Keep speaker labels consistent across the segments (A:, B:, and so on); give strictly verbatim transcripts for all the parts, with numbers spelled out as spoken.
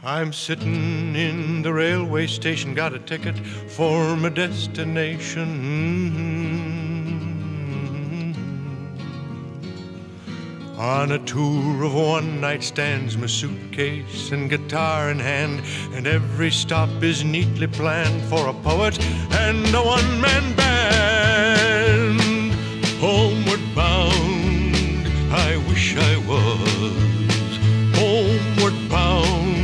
A: I'm sitting in the railway station, got a ticket for my destination. Mm-hmm. On a tour of one-night stands, my suitcase and guitar in hand, and every stop is neatly planned for a poet and a one-man band. Homeward bound, I wish I was homeward bound.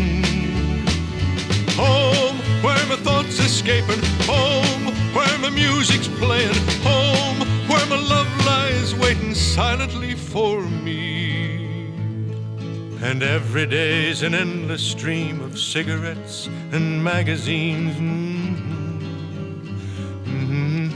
A: Home, where my thoughts escaping. Home, where my music's playing. Home, where my love lies waiting silently for me. And every day's an endless stream of cigarettes and magazines. Mm-hmm.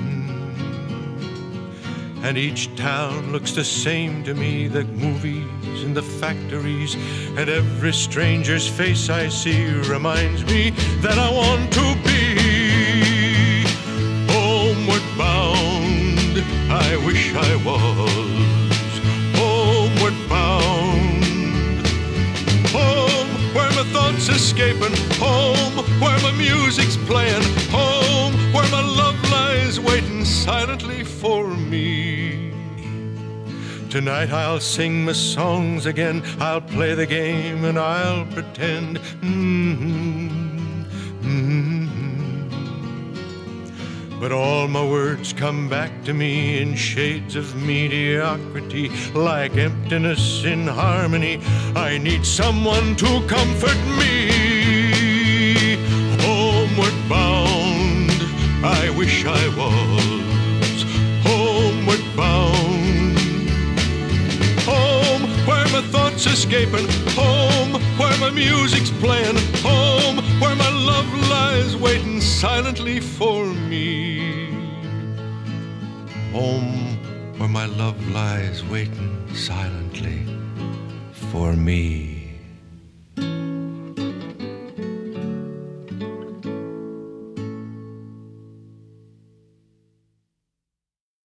A: And each town looks the same to me, the movies and the factories, and every stranger's face I see reminds me that I want to be homeward bound. I wish I was homeward bound. Home, where my thoughts escaping. Home, where my music's playing. Home, where my love lies waiting silently for me. Tonight I'll sing my songs again, I'll play the game and I'll pretend. Mm-hmm. Mm-hmm. But all my words come back to me in shades of mediocrity, like emptiness in harmony. I need someone to comfort me. Homeward bound, I wish I was homeward bound. Home, where my thoughts escaping. Home, where my music's playing. Home, where my love lies waiting silently for me. Home, where my love lies waiting silently for me.